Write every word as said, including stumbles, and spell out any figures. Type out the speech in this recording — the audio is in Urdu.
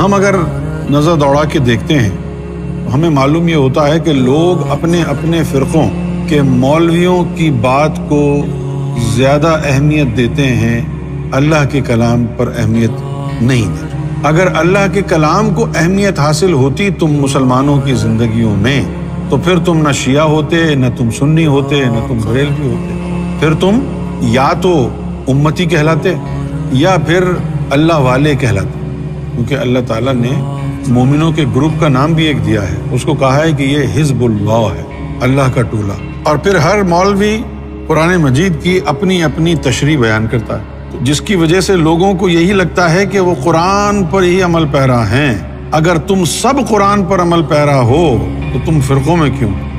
ہم اگر نظر دوڑا کے دیکھتے ہیں تو ہمیں معلوم یہ ہوتا ہے کہ لوگ اپنے اپنے فرقوں کے مولویوں کی بات کو زیادہ اہمیت دیتے ہیں، اللہ کے کلام پر اہمیت نہیں دیتے۔ اگر اللہ کے کلام کو اہمیت حاصل ہوتی تم مسلمانوں کی زندگیوں میں تو پھر تم نہ شیعہ ہوتے، نہ تم سنی ہوتے، نہ تم بریلوی ہوتے، پھر تم یا تو امتی کہلاتے یا پھر اللہ والے کہلاتے، کیونکہ اللہ تعالیٰ نے مومنوں کے گروپ کا نام بھی ایک دیا ہے، اس کو کہا ہے کہ یہ حزب اللہ ہے، اللہ کا ٹولہ۔ اور پھر ہر مولوی قرآن مجید کی اپنی اپنی تشریح بیان کرتا ہے، جس کی وجہ سے لوگوں کو یہی لگتا ہے کہ وہ قرآن پر ہی عمل پیرا ہیں۔ اگر تم سب قرآن پر عمل پیرا ہو تو تم فرقوں میں کیوں؟